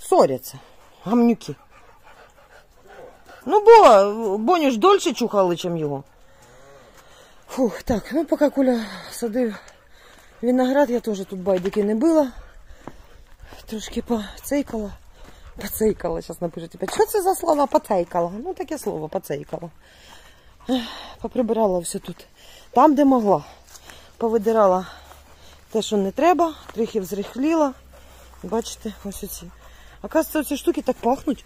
ссоряться. Гамнюки. Ну, Боню ж дольше чухали, чим його. Фух, так, ну поки Коля садив виноград, я теж тут байдики не била. Трошки поцейкала. Поцейкала, зараз напишуть. Що це за слово поцейкала? Ну, таке слово поцейкала. Поприбирала все тут. Там, де могла. Повидирала те, що не треба. Трохи взрихліла. Бачите, ось оці. Оказується, ці штуки так пахнуть.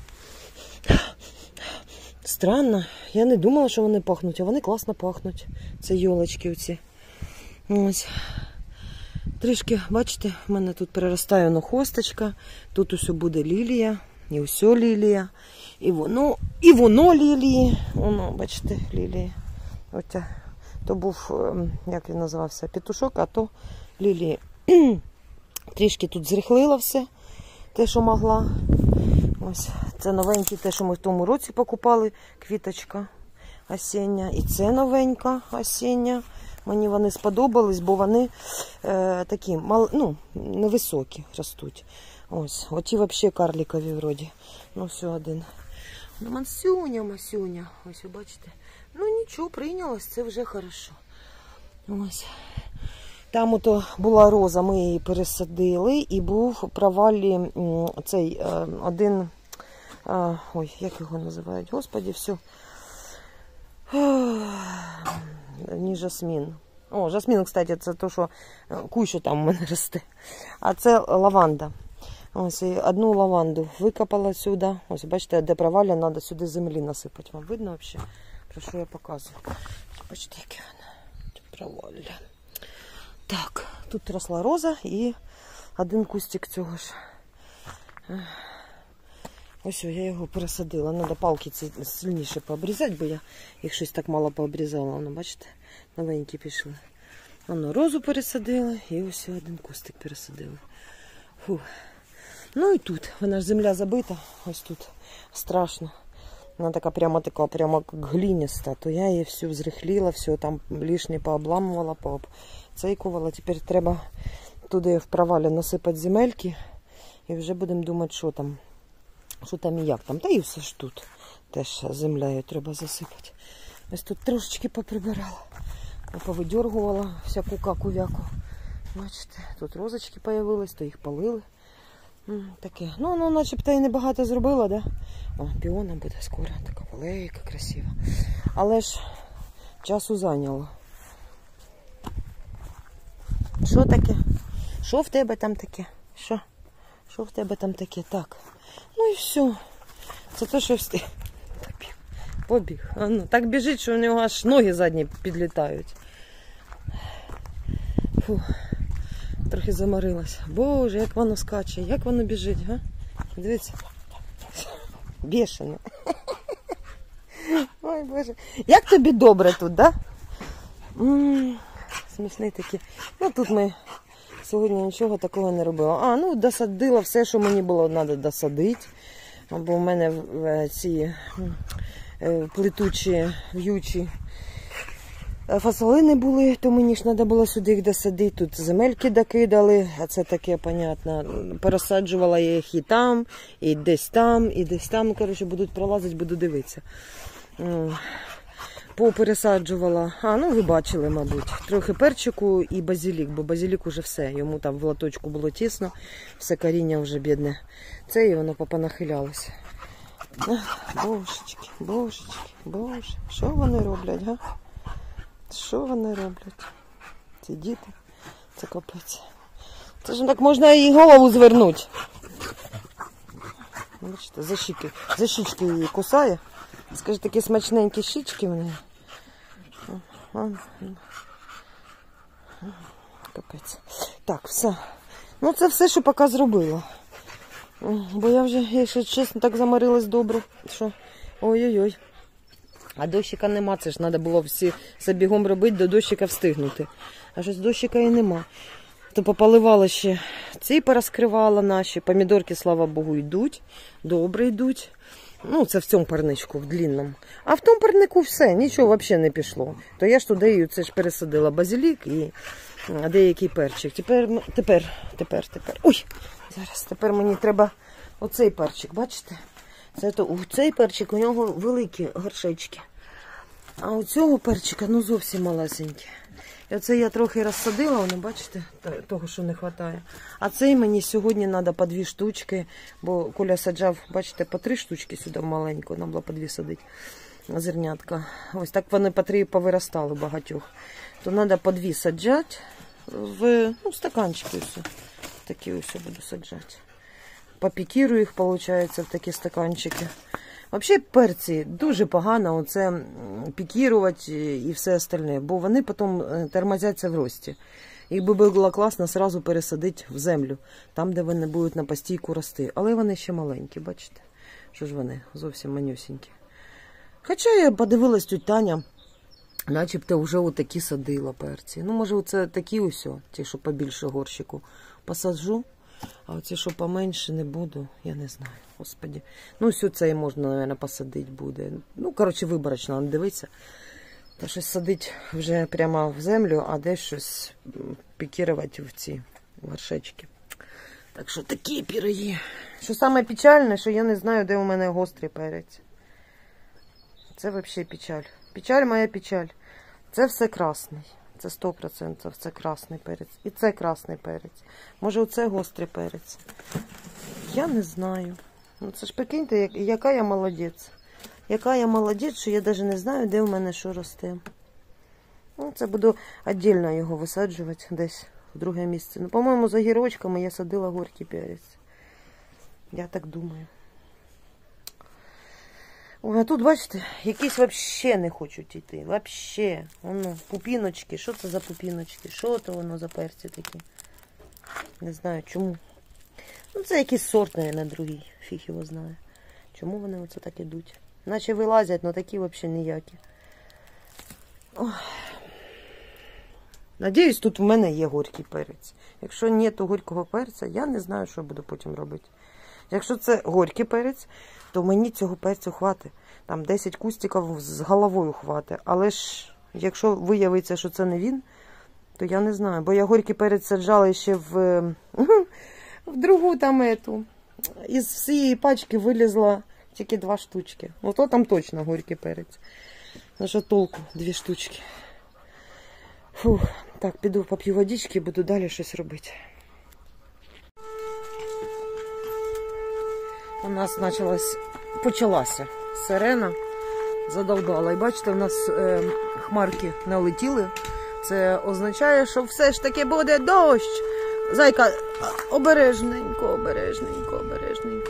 Странно. Я не думала, що вони пахнуть, а вони класно пахнуть. Це йолочки оці. Ось. Трішки, бачите, в мене тут переростає хосточка. Тут усе буде лілія. І усе лілія. І воно лілії. Воно, бачите, лілії. Оце. То був, як він називався, петушок, а то лілії. Трішки тут зрихлила все. Те, що могла. Ось. Це новенькі, те, що ми в тому році покупали. Квіточка осіння. І це новенька осіння. Мені вони сподобались, бо вони такі, невисокі ростуть. Ось, оті взагалі карликові вроді. Ну, все один. Ну, масюня. Ось, ви бачите. Ну, нічого, прийнялось, це вже хорошо. Ось. Там ото була роза, ми її пересадили, і був в провалі цей один, ой, як його називають, господі, все. Не жасмін. О, жасмін, кстати, це то, що кущу там у мене росте. А це лаванда. Ось, одну лаванду викопала сюди. Ось, бачите, де провалля, треба сюди землі насипати. Вам видно взагалі? Про що я показую? Бачите, яке воно провалля. Так, тут росла роза і один кустик цього ж. Ось, я його пересадила. Треба палки ці сильніше пообрізати, бо я їх щось так мало пообрізала. Воно, бачите, новенькі пішли. Воно розу пересадила і ось один кустик пересадила. Фух. Ну і тут, вона ж земля забита, ось тут страшно. Вона така прямо глиняста, то я її всю зрихліла, все там лишнє пообламувала, пообцейкувала. Тепер треба туди в провалі насипати земельки і вже будемо думати, що там і як там. Та і все ж тут теж землею треба засипати. Ось тут трошечки поприбирала, повидергувала всяку каку-вяку. Бачите, тут розочки появились, то їх полили. Таке. Ну, начебто і небагато зробила, да? О, піона буде скоро, така велика, красива. Але ж часу зайняло. Що таке? Що в тебе там таке? Що в тебе там таке? Так. Ну і все. Це те, що встиг. Побіг. Так біжить, що у нього аж ноги задні підлітають. Фу. Трохи заморилась. Боже, як воно скаче, як воно біжить, га? Дивіться. Бешене. Ой, Боже. Як тобі добре тут, да? Смішний такий. Ну, тут ми сьогодні нічого такого не робила. Досадила все, що мені було треба досадити. Бо в мене ці плетучі, в'ючі фасолини були, то мені ж треба було сюди їх досадити. Тут земельки докидали, а це таке, понятно. Пересаджувала я їх і там, і десь там, і десь там. Коротше, будуть пролазити, буду дивитися. Попересаджувала, ви бачили, мабуть, трохи перчику і базилік, бо базилік уже все, йому там в лоточку було тісно, все коріння вже бідне. Це і воно понахилялося. Боже, що вони роблять, га? Що вони роблять? Ці діти, це капець. Це ж так можна і голову звернути. Бачите, за щічки її кусає. Скажи, такі смачненькі щічки в неї. Капець. Так, все. Ну, це все, що поки зробила. Бо я вже, якщо чесно, так заморилась добре, що ой-ой-ой. А дощика нема, це ж треба було всі забігом робити, до дощика встигнути. А щось дощика і нема. То пополивала ще, ці порозкривала наші, помідорки, слава Богу, йдуть, добре йдуть. Ну, це в цьому парничку, в длинному. А в тому парнику все, нічого взагалі не пішло. То я ж туди це ж пересадила базилік і деякий перчик. Тепер. Ой, зараз, тепер мені треба Оцей перчик, бачите? Цей перчик, у нього великі горшечки. А у цього перчика, ну, зовсім малесенькі. І оце я трохи розсадила, воно, бачите, того, що не вистачає. А цей мені сьогодні треба по 2 штучки, бо Коля саджав, бачите, по 3 штучки сюди маленько, нам було по 2 садити зернятка. Ось так вони по 3 повиростали багатьох. То треба по 2 саджати в стаканчики. Все. Такі ось буду саджати. Попікірую їх, виходить, в такі стаканчики. Взагалі перці дуже погано оце пікірувати і все остальне, бо вони потім тормозяться в рості. Їх би було класно одразу пересадити в землю, там, де вони будуть на постійку рости. Але вони ще маленькі, бачите? Що ж вони, зовсім манюсінькі. Хоча я подивилась, тють Таня, начебто вже отакі садила перці. Ну, може, оце такі ось, ті, що побільше горщику, посаджу. А оці, що поменше, не буду, я не знаю, господи. Ну, все це можна, мабуть, посадити буде. Ну, коротше, виборочно, нам дивитися. Та щось садити вже прямо в землю, а десь щось пікірувати в ці горшечки. Так що такі пироги. Що саме печальне, що я не знаю, де у мене гострий перець. Це взагалі печаль. Печаль моя печаль. Це все красний. Це 100% це красний перець. І це красний перець. Може, оце гострий перець. Я не знаю. Ну, це ж прикиньте, яка я молодець. Яка я молодець, що я навіть не знаю, де в мене що росте. Ну, це буду віддільно його висаджувати десь в друге місце. Ну, по-моєму, за гірочками я садила горький перець. Я так думаю. О, а тут, бачите, якісь взагалі не хочуть йти. Взагалі. Воно, пупіночки. Що це за пупіночки? Що то воно за перці такі? Не знаю, чому. Ну, це якийсь сорт, мабуть, другий. Фіг його знає. Чому вони оце так ідуть? Наче вилазять, але такі взагалі ніякі. Ой. Надіюсь, тут в мене є горький перець. Якщо нету горького перця, я не знаю, що я буду потім робити. Якщо це горький перець, то мені цього перцю хватить. Там 10 кустиків з головою хватить. Але ж, якщо виявиться, що це не він, то я не знаю. Бо я горький перець саджала ще в другу там ету. Із всієї пачки вилізла тільки 2 штучки. Ото там точно горький перець. На що толку 2 штучки. Фух. Так, піду поп'ю водички і буду далі щось робити. У нас почалася сирена, задовбала. І бачите, у нас хмарки налетіли. Це означає, що все ж таки буде дощ. Зайка, обережненько, обережненько, обережненько.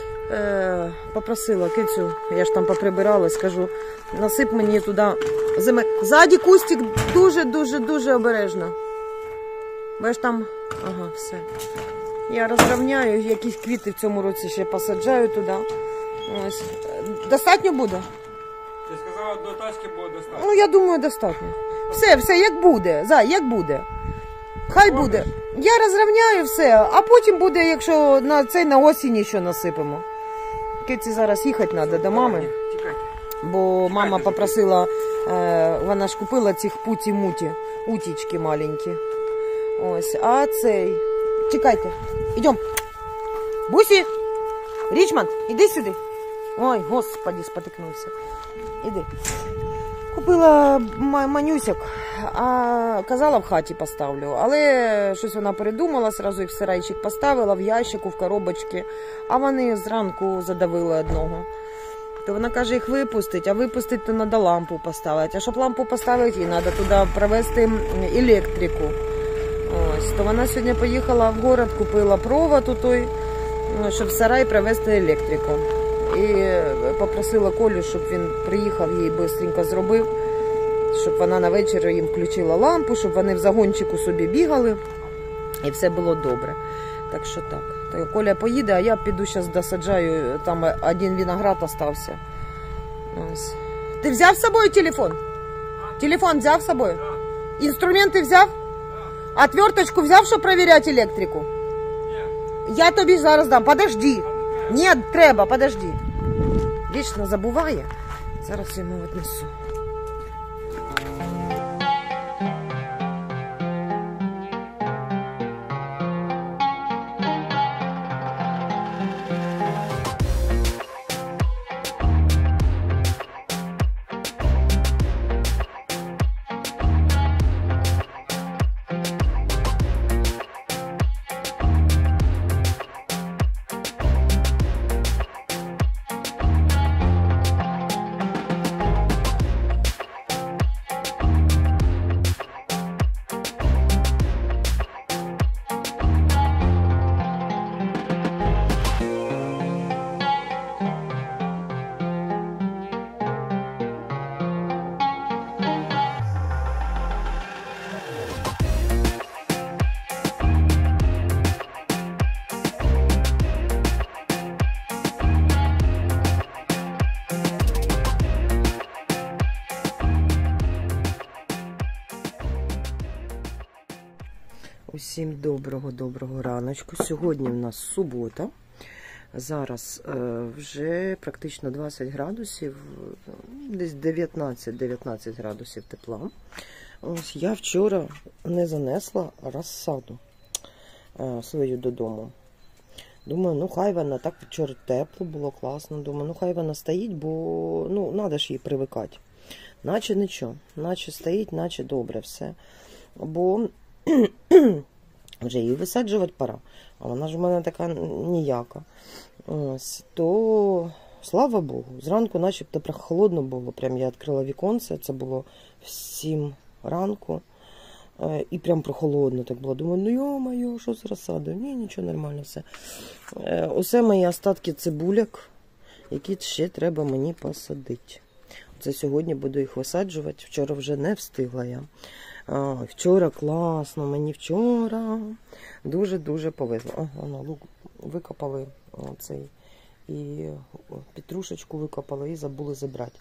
Попросила кицю, я ж там поприбирала, скажу, насип мені туди зими. Ззаді кустик дуже обережно. Бачиш там, ага, все. Я розрівняю, якісь квіти в цьому році ще посаджаю туди. Ось. Достатньо буде? Ти сказала, до тачки буде достатньо. Ну, я думаю, достатньо. Все, як буде. Зай, як буде. Хай буде. Я розрівняю все, а потім буде, якщо на осінь ще насипемо. Киці зараз їхати треба до мами. Бо мама попросила, вона ж купила цих путі-муті, утічки маленькі. Ось, а цей... Чекайте, йдемо. Бусі, Річмонд, іди сюди. Ой, господи, спотикнувся. Іди. Купила манюсик, а казала в хаті поставлю. Але щось вона передумала, одразу їх в сарайчик поставила, в ящику, в коробочки. А вони зранку задавили одного. То вона каже, їх випустить, а випустить, то треба лампу поставити. А щоб лампу поставити, їй треба туди провести електрику. Ось, то вона сьогодні поїхала в город, купила провод у той, щоб в сарай привезти електрику. І попросила Колю, щоб він приїхав, їй швидко зробив, щоб вона на вечір їм включила лампу, щоб вони в загончику собі бігали, і все було добре. Так що так. То Коля поїде, а я піду зараз досаджаю, там один виноград остався. Ось. Ти взяв з собою телефон? Телефон взяв з собою? Інструменти взяв? Отверточку взяв, щоб перевіряти електрику? Я тобі зараз дам. Подожди. Ні, треба, подожди. Вічно забуває. Зараз йому віднесу. Всім доброго раночку. Сьогодні в нас субота. Зараз вже практично 20 градусів, десь 19 градусів тепла. Ось я вчора не занесла розсаду свою додому. Думаю, ну хай вона, так вчора тепло було, класно. Думаю, ну хай вона стоїть, бо ну треба ж їй привикати. Наче нічого, наче стоїть, наче добре все. Бо вже її висаджувати пора, а вона ж у мене така ніяка. Ось, то, слава Богу, зранку начебто прохолодно було. Прям я відкрила віконце, це було в 7 ранку. І прям прохолодно так було. Думаю, ну йо-моє, що з розсадою? Ні, нічого, нормально все. Усе мої остатки цибуляк, які ще треба мені посадити. Це сьогодні буду їх висаджувати. Вчора вже не встигла я. Вчора класно, мені вчора дуже-дуже повезло. Воно лук викопали цей, і петрушечку викопали і забули забрати.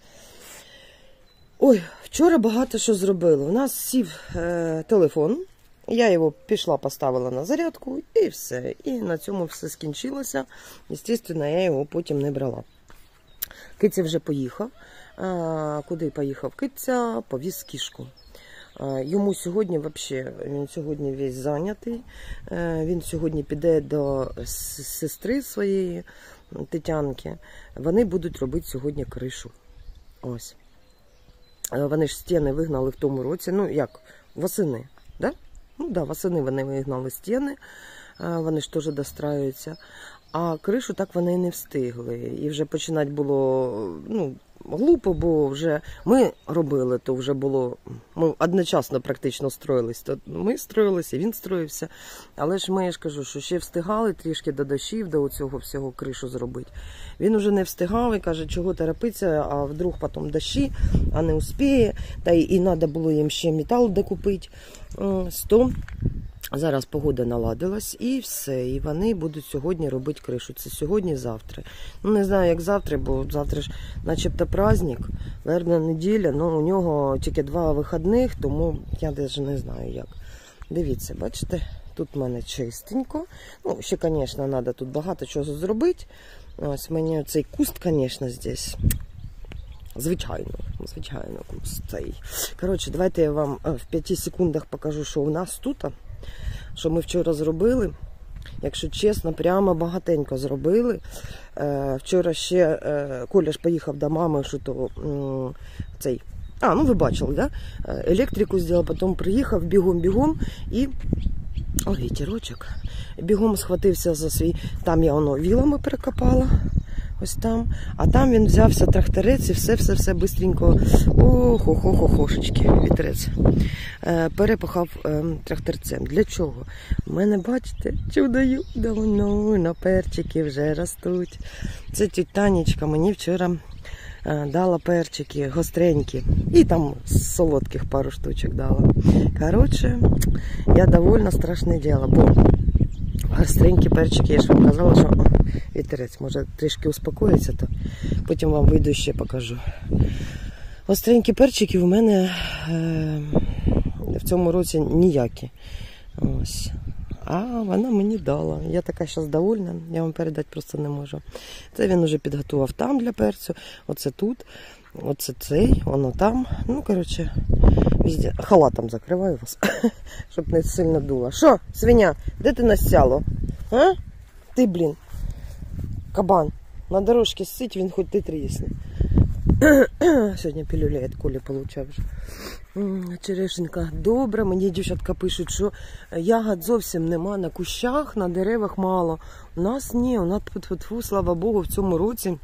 Ой, вчора багато що зробили. У нас сів телефон, я його пішла, поставила на зарядку і все. І на цьому все скінчилося. Звісно, я його потім не брала. Киця вже поїхав. Куди поїхав Киця? Повіз кішку. Йому сьогодні взагалі, він сьогодні весь зайнятий. Він сьогодні піде до сестри своєї, Тетянки. Вони будуть робити сьогодні кришу. Ось. Вони ж стіни вигнали в тому році. Ну, як? Восени. Да? Ну, да, восени вони вигнали стіни. Вони ж теж достраюються. А кришу так вони і не встигли. І вже починати було, ну, глупо, бо вже ми робили, то вже було, ми одночасно практично строїлись. То ми строїлися, він строївся. Але ж я ж кажу, що ще встигали трішки до дощів, до цього всього кришу зробити. Він уже не встигав і каже, чого торопиться, а вдруг потім дощі, а не успіє. Та і треба було їм ще метал докупити. Зараз погода наладилась і все. І вони будуть сьогодні робити кришу. Це сьогодні-завтра. Ну, не знаю, як завтра, бо завтра ж начебто праздник, вербна неділя, ну у нього тільки 2 вихідних, тому я навіть не знаю як. Дивіться, бачите, тут в мене чистенько. Ну, ще, звісно, треба тут багато чого зробити. Ось мені цей куст, звісно, здесь. Звичайно, куст цей. Коротше, давайте я вам в 5 секундах покажу, що у нас тут. Що ми вчора зробили, якщо чесно, прямо багатенько зробили. Вчора ще Коля ж поїхав до мами, що то цей, ну ви бачили, да? Електрику зробив, потім приїхав бігом і, ой, вітерочок, бігом схватився за свій, там я воно вілами перекопала, ось там, а там він взявся тракторець і все бистренько, охо-хо-хо-хошечки, вітерець, перепахав тракторцем. Для чого? У мене, бачите, чудо-юдо, воно на перчики вже ростуть. Це тітя Танечка мені вчора дала перчики гостренькі. І там солодких пару штучок дала. Коротше, я довольна, страшне діло, бо гостренькі перчики, я ж вам казала, що вітерець може трішки успокоїться, то потім вам вийду ще покажу. Гостренькі перчики у мене в цьому році ніякі. Ось. А вона мені дала. Я така зараз довольна, я вам передати просто не можу. Це він вже підготував там для перцю. Оце тут, оце цей, воно там. Ну, коротше, везде. Халатом закриваю вас, щоб не сильно дуло. Що, свиня, де ти насяло? А? Ти, блін, кабан. На дорожці сидить, він хоч ти трісне. Сьогодні пілюля від Колі получав. Черешенька добра. Мені дівчатка пишуть, що ягод зовсім нема на кущах, на деревах мало. У нас ні, у нас, слава Богу, в цьому році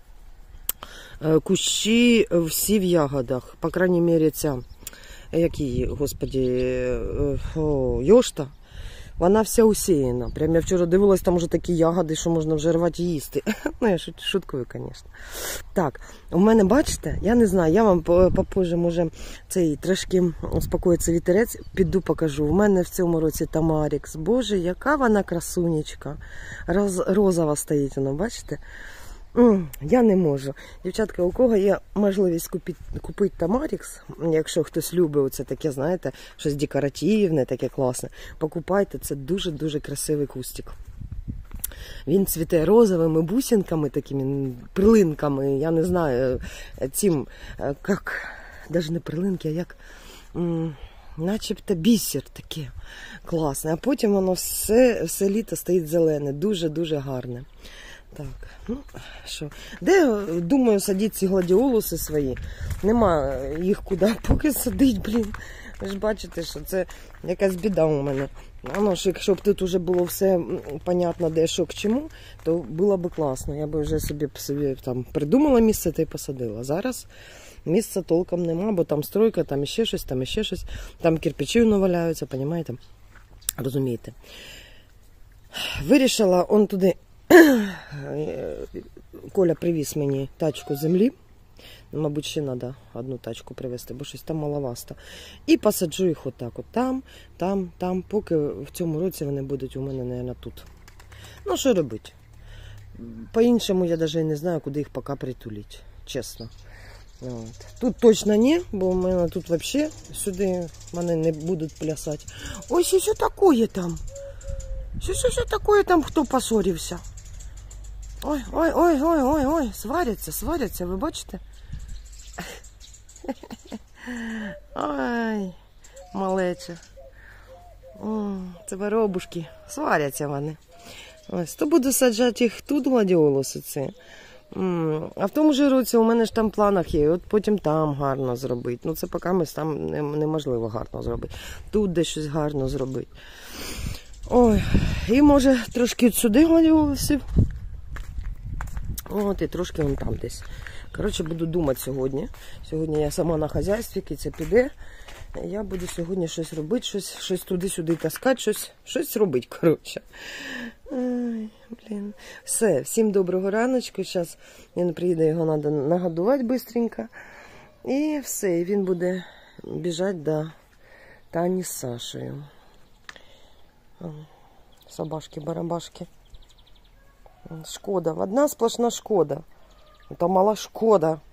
кущі всі в ягодах. По крайній мірі ця, як її, господі, йошта. Вона вся усіяна. Прям я вчора дивилась, там вже такі ягоди, що можна вже рвати і їсти. Ну, я шуткую, звісно. Так, у мене, бачите, я не знаю, я вам попозже, може, цей трошки успокоїться вітерець, піду покажу. У мене в цьому році Тамарікс. Боже, яка вона красунечка. Розова стоїть вона, бачите? Я не можу. Дівчатка, у кого є можливість купити Тамарікс, якщо хтось любить оце таке, знаєте, щось декоративне, таке класне, покупайте, це дуже-дуже красивий кустик. Він цвіте розовими бусинками, такими прилинками, я не знаю, цим, як, навіть не прилинки, а як, начебто бісер таке класне. А потім воно все літо стоїть зелене, дуже-дуже гарне. Так, ну що, де, думаю, садити ці гладіолуси свої? Нема їх куди поки садить, блін. Ви ж бачите, що це якась біда у мене. Ну, якщо б тут вже було все понятно, де що к чому, то було б класно. Я б вже собі там придумала місце та й посадила. Зараз місця толком нема, бо там стройка, там іще щось, там іще щось. Там кирпичі наваляються, розумієте? Розумієте. Вирішила он туди. Коля привіз мені тачку землі. Мабуть, ще треба одну тачку привезти, бо щось там маловасто. І посаджу їх отак. От там, поки в цьому році вони будуть у мене, мабуть, тут. Ну, що робити? По-іншому я навіть не знаю, куди їх поки притулити, чесно. От. Тут точно ні, бо в мене тут взагалі сюди мене не будуть плясати. Ой, що таке там? Що таке там, хто поссорився? Ой, сваряться, ви бачите? Ой, малече. Це воробушки, сваряться вони. Ось, то буду саджати їх тут, гладіолуси ці. А в тому ж році у мене ж там в планах є, от потім там гарно зробити. Ну це поки ми там неможливо гарно зробити. Тут десь щось гарно зробити. Ой, і може трошки сюди гладіолусів. От і трошки вон там десь. Коротше, буду думати сьогодні. Сьогодні я сама на хазяйстві, киця піде. Я буду сьогодні щось робити, щось туди-сюди таскати, щось робити, коротше. Ай, блін. Все, всім доброго раночку. Зараз він приїде, його треба нагодувати швидко. І все, і він буде біжати до Тані з Сашею. Собашки-барабашки. Шкода. Одна сплошна шкода. Это мала шкода.